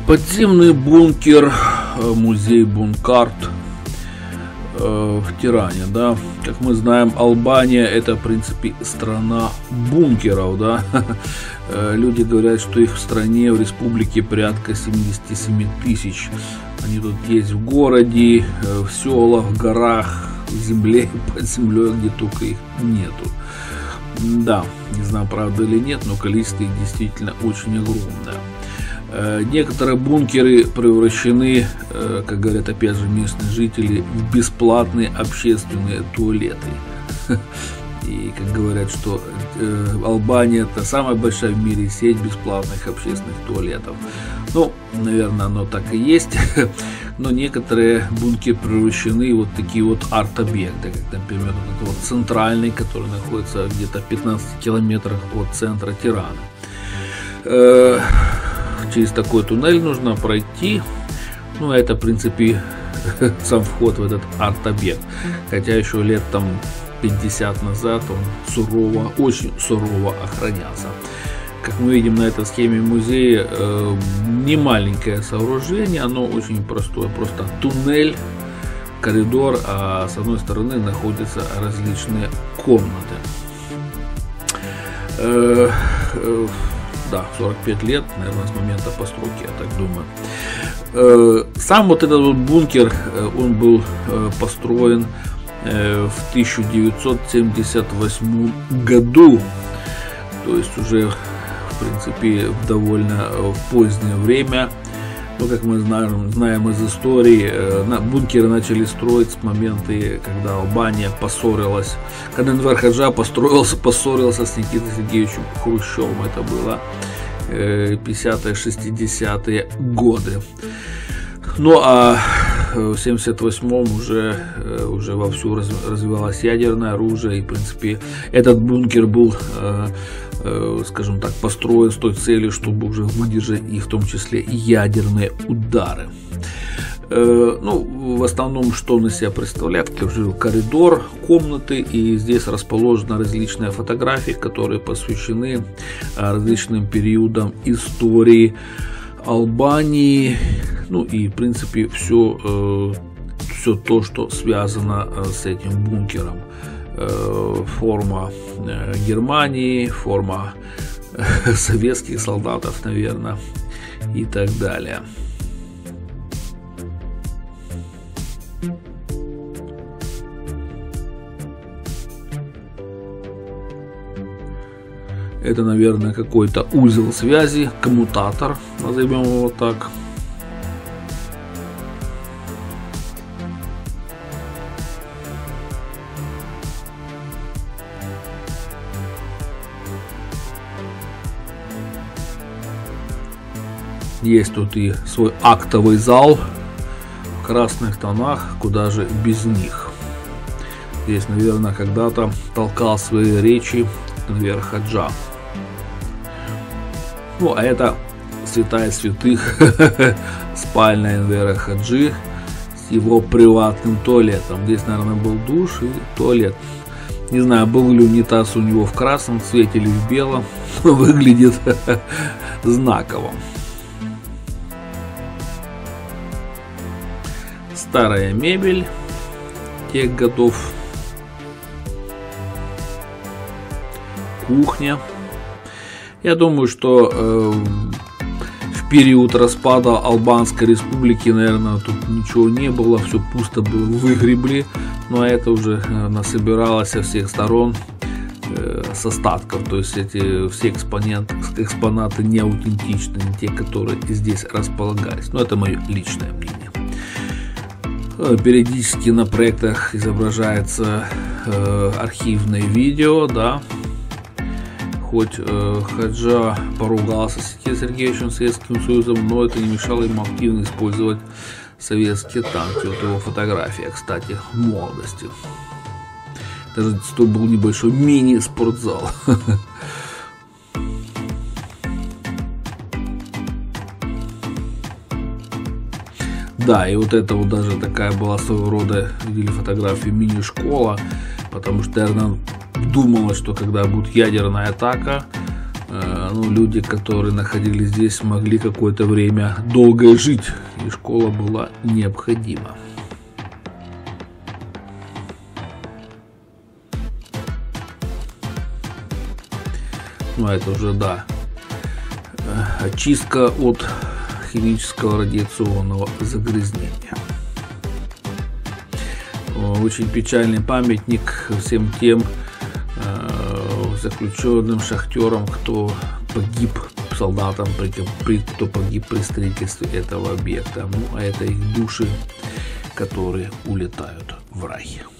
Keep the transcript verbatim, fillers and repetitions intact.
Подземный бункер, музей Бункарт в Тиране, да. Как мы знаем, Албания — это, в принципе, страна бункеров, да. Люди говорят, что их в стране, в республике порядка семьдесят семь тысяч. Они тут есть в городе, в селах, в горах, в земле, под землей, где только их нету. Да, не знаю, правда или нет, но количество их действительно очень огромное. Некоторые бункеры превращены, как говорят опять же местные жители, в бесплатные общественные туалеты. И как говорят, что Албания — это самая большая в мире сеть бесплатных общественных туалетов. Ну, наверное, оно так и есть. Но некоторые бункеры превращены в вот такие вот арт-объекты, как, например, вот этот вот центральный, который находится где-то в пятнадцати километрах от центра Тирана. Через такой туннель нужно пройти. Ну, это, в принципе, сам вход в этот арт-объект. Хотя еще лет там пятьдесят назад он сурово, очень сурово охранялся. Как мы видим на этой схеме музея, э, не маленькое сооружение, оно очень простое. Просто туннель, коридор, а с одной стороны находятся различные комнаты. Э, э, Да, сорок пять лет, наверное, с момента постройки, я так думаю. Сам вот этот вот бункер, он был построен в тысяча девятьсот семьдесят восьмом году, то есть уже, в принципе, в довольно позднее время. Ну, как мы знаем, знаем из истории, бункеры начали строить с момента, когда Албания поссорилась, когда Энвер Ходжа построился, поссорился с Никитой Сергеевичем Хрущевым. Это было пятидесятые, шестидесятые годы. Ну, а в семьдесят восьмом уже, уже вовсю развивалось ядерное оружие, и, в принципе, этот бункер был, скажем так, построен с той целью, чтобы уже выдержать и в том числе ядерные удары. Ну, в основном, что он из себя представляет, как уже коридор, комнаты, и здесь расположены различные фотографии, которые посвящены различным периодам истории Албании, ну и, в принципе, все, все то, что связано с этим бункером. Форма Германии, форма советских солдатов, наверное, и так далее. Это, наверное, какой-то узел связи, коммутатор, назовем его так. Есть тут и свой актовый зал в красных тонах, куда же без них. Здесь, наверное, когда-то толкал свои речи Энвер Ходжа. Ну, а это святая святых, спальня Энвера Ходжи с его приватным туалетом. Здесь, наверное, был душ и туалет. Не знаю, был ли унитаз у него в красном цвете или в белом, но выглядит знаково. Старая мебель тех годов. Кухня. Я думаю, что э, в период распада Албанской республики, наверное, тут ничего не было, все пусто было, выгребли, но это уже э, насобиралось со всех сторон э, с остатков, то есть эти все экспоненты, экспонаты не аутентичны, не те, которые здесь располагались, но это мое личное мнение. Периодически на проектах изображается э, архивное видео, да. Хоть э, Ходжа поругался с Никитой Сергеевичем, Советским Союзом, но это не мешало ему активно использовать советские танки. Вот его фотография, кстати, в молодости. Даже тут был небольшой мини-спортзал. Да, и вот это вот даже такая была своего рода, видели фотографию, мини-школа, потому что, наверное, думала, что когда будет ядерная атака, ну, люди, которые находились здесь, могли какое-то время долго жить, и школа была необходима. Ну, это уже, да, очистка от химического радиационного загрязнения. Очень печальный памятник всем тем э, заключенным шахтерам, кто погиб, солдатам, кто погиб при строительстве этого объекта. Ну, а это их души, которые улетают в рай.